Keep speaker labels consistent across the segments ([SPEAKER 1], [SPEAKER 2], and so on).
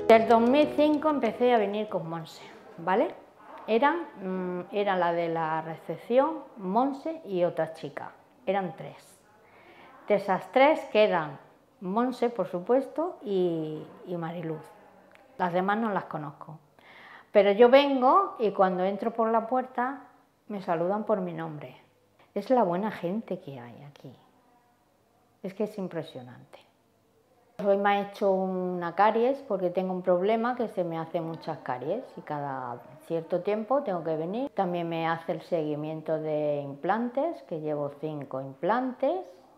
[SPEAKER 1] Del 2005 empecé a venir con Monse, ¿vale? Era la de la recepción, Monse y otra chica, eran tres. De esas tres quedan Monse, por supuesto, y Mariluz. Las demás no las conozco. Pero yo vengo y cuando entro por la puerta me saludan por mi nombre. Es la buena gente que hay aquí. Es que es impresionante. Hoy me ha hecho una caries porque tengo un problema que se me hace muchas caries y cada cierto tiempo tengo que venir. También me hace el seguimiento de implantes, que llevo 5 implantes.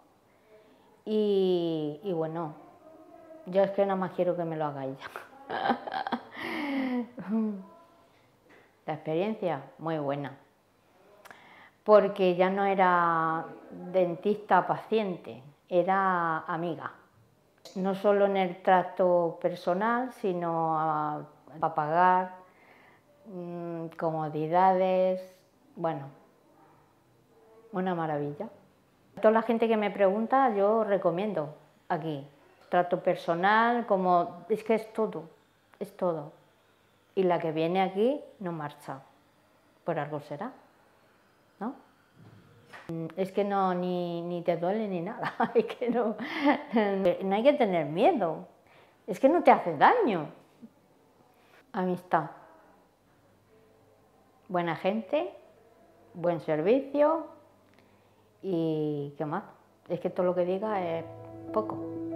[SPEAKER 1] Y bueno, yo es que nada más quiero que me lo hagáis ya. La experiencia, muy buena. Porque ya no era dentista-paciente, era amiga. No solo en el trato personal, sino para pagar, comodidades, bueno, una maravilla. Toda la gente que me pregunta, yo recomiendo aquí. Trato personal, como es que es todo, es todo. Y la que viene aquí no marcha, por algo será, ¿no? Es que no, ni te duele ni nada, es que no hay que tener miedo, es que no te hace daño. Amistad, buena gente, buen servicio y ¿qué más? Es que todo lo que diga es poco.